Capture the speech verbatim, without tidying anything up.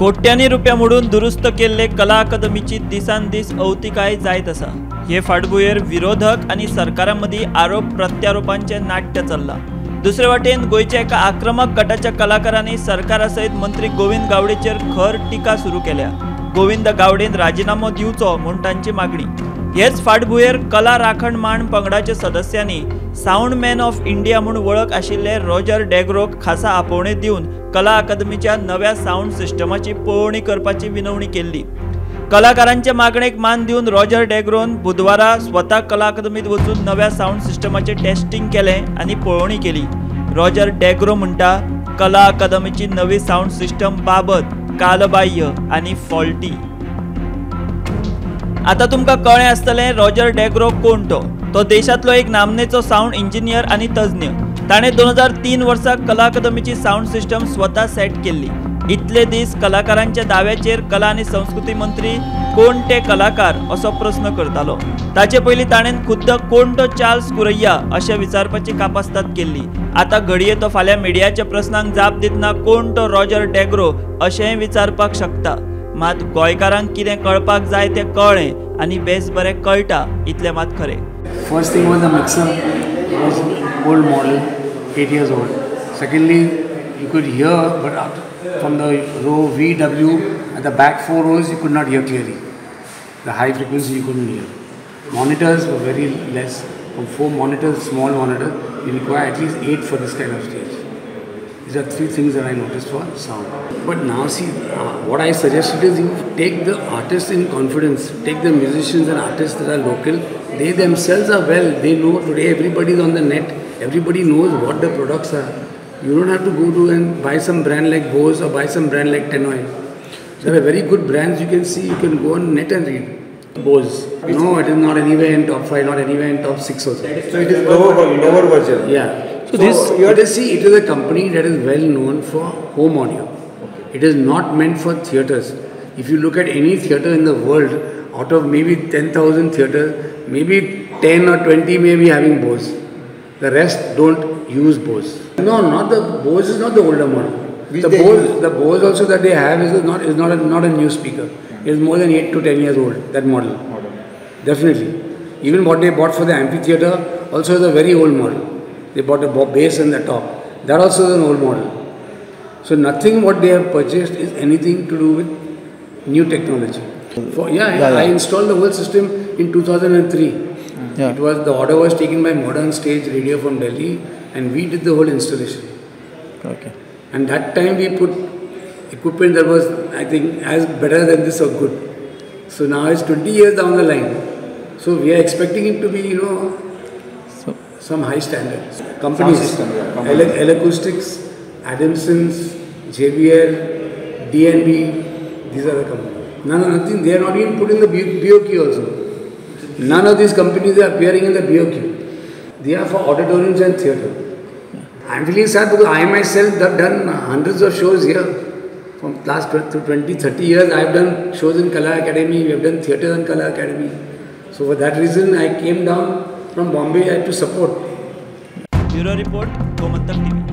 कोट्यांनी रुपया मोडून दुरुस्त केल्ले कला अकादमीची दिसान दीस अवतिकाय जायत आसा। हे फाटभुंयेर विरोधक आणि सरकारामदी आरोप प्रत्यारोपांचे नाट्य चल्ला। दुसरे वाटेन गोयच्या एका आक्रमक गटाच्या कलाकारांनी सरकारा सयत मंत्री गोविंद गावडेचेर खर टिका सुरू केल्या। गोविंद गावडेन राजीनामो दिवचो म्हूण तांची मागणी। हेच फाटभुंयेर कला राखण मांड पंगडाच्या सदस्यांनी साउंड मॅन ऑफ इंडिया म्हूण वळख आशिल्ले रॉजर डॅग्रोक खासा आपोवणे दिवन कला अकादमीच्या नव्या साउंड सिस्टमाची पळोवणी करपाची विनवणी केल्ली। कलाकारांच्या मागणेक मान दिवन रॉजर डॅग्रोन बुधवारा स्वता कला अकादमीत वचून नव्या साउंड सिस्टमाचे टेस्टिंग केलें आनी पळोवणी केली। रॉजर डॅग्रो म्हणटा, कला अकादमीची नवी साउंड सिस्टम बाबत कालबाह्य आनी फॉल्टी। आता तुमकां कळ्ळें आसतलें रॉजर डॅग्रो कोण तो तो देशातलो एक नामनेचो साउंड इंजिनियर आनी तज्ञ। ताणें दोन हजार तीन वर्सा कला अकादमीची साउंड सिस्टम स्वता सेट केल्ली। इतले दीस कलाकारांच्या दाव्याचेर कला आनी संस्कृती मंत्री कोण ते कलाकार असो प्रश्न करतालो। ताचे पयलीं ताणें खुद्द कोण तो चार्ल्स कुरैया अशें विचारपाची कापास्ताद केल्ली। आता घडये तो फाल्यां मिडियाच्या प्रस्नांक जाप दितना कोण तो रॉजर डॅग्रो अशेंय विचारपाक शकता। मात गोंयकारांक कितें कळपाक जाय तें कळ्ळें आनी बेस बरें कळटा इतलें मात खरें। First thing was the mixer was old model, eight years old. Secondly, you could hear, but from the row V W at the back four rows you could not hear clearly. The high frequency you couldn't hear. Monitors were very less. From four monitors, small monitors, you require at least eight for this kind of stage. These are three things that I noticed for sound. But now see, uh, what I suggested is you take the artists in confidence, take the musicians and artists that are local. They themselves are well, they know today everybody is on the net, everybody knows what the products are. You don't have to go to and buy some brand like Bose or buy some brand like Tenoi. There are very good brands you can see, you can go on net and read. Bose, you know, it is not anywhere in top five, not anywhere in top six also. So it is lower, lower version. Yeah. So, so this, you have to see, it is a company that is well known for home audio. Okay. It is not meant for theatres. If you look at any theatre in the world, out of maybe ten thousand theatres, maybe ten or twenty may be having Bose. The rest don't use Bose. No, not the Bose is not the older model. Which the Bose, use? the Bose also that they have is not is not a, not a new speaker. It is more than eight to ten years old. That model, model. Definitely. Even what they bought for the amphitheatre also is a very old model. They bought a bass and the top. That also is an old model. So nothing what they have purchased is anything to do with new technology. For, yeah, yeah, yeah, I installed the whole system in two thousand three. Yeah. It was the order was taken by Modern Stage Radio from Delhi, and we did the whole installation. Okay. And that time we put equipment that was, I think, as better than this or good. So now it's twenty years down the line. So we are expecting it to be, you know, so, some high standards. Companies, system, yeah, L, L Acoustics, Adamsons, J B L, D N B, these are the companies. No, no, nothing. They are not even put in the B O Q also. None of these companies are appearing in the B O Q. They are for auditoriums and theatre. I'm feeling sad because I myself have done hundreds of shows here. From last twenty, thirty years, I have done shows in Kala Academy. We have done theatre in Kala Academy. So for that reason, I came down from Bombay to support. Bureau Report, Gomantak T V.